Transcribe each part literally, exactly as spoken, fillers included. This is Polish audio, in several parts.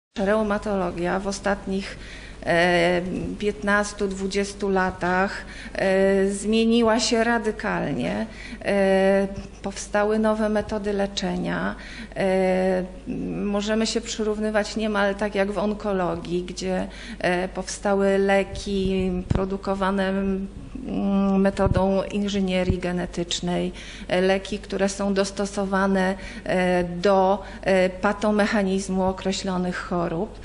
Reumatologia w ostatnich piętnastu dwudziestu latach zmieniła się radykalnie. Powstały nowe metody leczenia. Możemy się przyrównywać niemal tak jak w onkologii, gdzie powstały leki produkowane metodą inżynierii genetycznej, leki, które są dostosowane do patomechanizmu określonych chorób.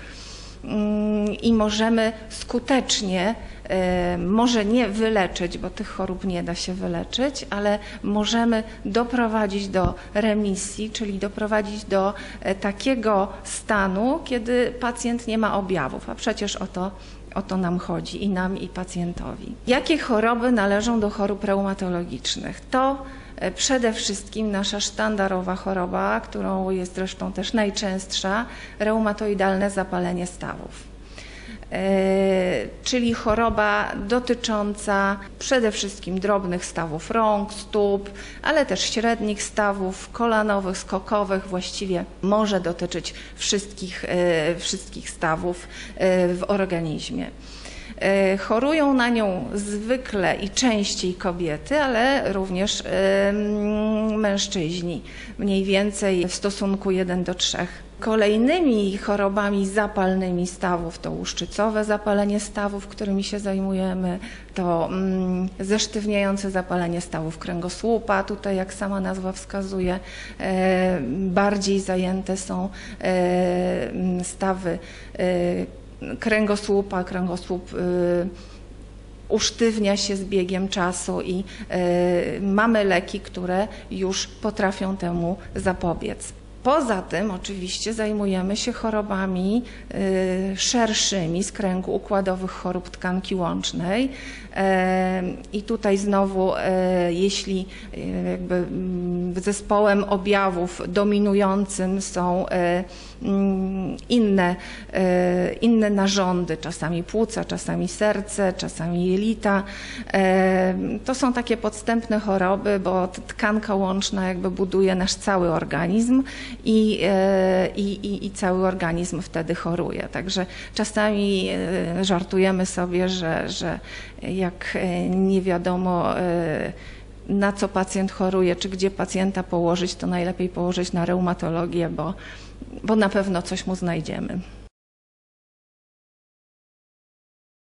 I możemy skutecznie, może nie wyleczyć, bo tych chorób nie da się wyleczyć, ale możemy doprowadzić do remisji, czyli doprowadzić do takiego stanu, kiedy pacjent nie ma objawów, a przecież o to, o to nam chodzi, i nam, i pacjentowi. Jakie choroby należą do chorób reumatologicznych? To przede wszystkim nasza sztandarowa choroba, którą jest zresztą też najczęstsza, reumatoidalne zapalenie stawów. Yy, czyli choroba dotycząca przede wszystkim drobnych stawów rąk, stóp, ale też średnich stawów, kolanowych, skokowych, właściwie może dotyczyć wszystkich, yy, wszystkich stawów yy, w organizmie. Chorują na nią zwykle i częściej kobiety, ale również mężczyźni, mniej więcej w stosunku jeden do trzech. Kolejnymi chorobami zapalnymi stawów to łuszczycowe zapalenie stawów, którymi się zajmujemy, to mm, zesztywniające zapalenie stawów kręgosłupa. Tutaj, jak sama nazwa wskazuje, e, bardziej zajęte są e, stawy e, kręgosłupa. Kręgosłup y, usztywnia się z biegiem czasu i y, mamy leki, które już potrafią temu zapobiec. Poza tym oczywiście zajmujemy się chorobami y, szerszymi z kręgu układowych chorób tkanki łącznej. I tutaj znowu, jeśli jakby zespołem objawów dominującym są inne, inne narządy, czasami płuca, czasami serce, czasami jelita. To są takie podstępne choroby, bo tkanka łączna jakby buduje nasz cały organizm i, i, i, i cały organizm wtedy choruje. Także czasami żartujemy sobie, że, że jak nie wiadomo, na co pacjent choruje, czy gdzie pacjenta położyć, to najlepiej położyć na reumatologię, bo, bo na pewno coś mu znajdziemy.